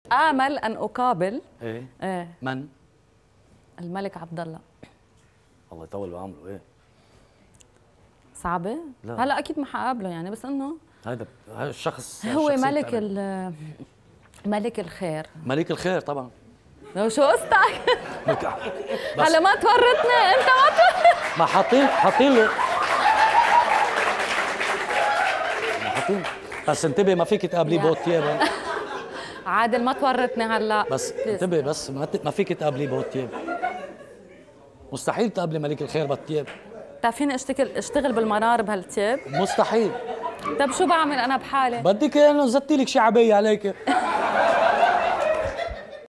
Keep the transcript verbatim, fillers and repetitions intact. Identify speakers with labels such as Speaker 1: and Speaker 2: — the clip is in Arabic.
Speaker 1: آمل أن أقابل
Speaker 2: ايه
Speaker 1: ايه
Speaker 2: من؟
Speaker 1: الملك عبد الله.
Speaker 2: الله يطول بعمره. ايه
Speaker 1: صعبة؟
Speaker 2: لا.
Speaker 1: هلا أكيد ما حقابله يعني، بس إنه
Speaker 2: هذا هذا الشخص
Speaker 1: هو ملك ال ملك الخير.
Speaker 2: ملك الخير طبعا.
Speaker 1: لو شو قصتك؟
Speaker 2: بس
Speaker 1: هلا ما تورطنا أنت، ما تورطنا.
Speaker 2: ما حاطين حاطين له ما حاطين. بس انتبه ما فيك تقابليه بوت تياب.
Speaker 1: عادل ما تورطنا هلا.
Speaker 2: بس انتبه بس ما, ت... ما فيك تقابليه بوت تياب. مستحيل تقابلي ملك الخير بالتياب.
Speaker 1: طيب فيني اشتغل اشتغل بالمرار بهالتياب؟
Speaker 2: مستحيل.
Speaker 1: طيب شو بعمل انا بحالي؟
Speaker 2: بدك انه زدتي لك شي عباية عليك.